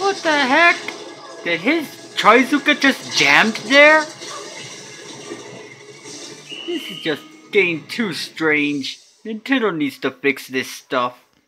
What the heck? Did his Trizooka just jammed there? This is just getting too strange. Nintendo needs to fix this stuff.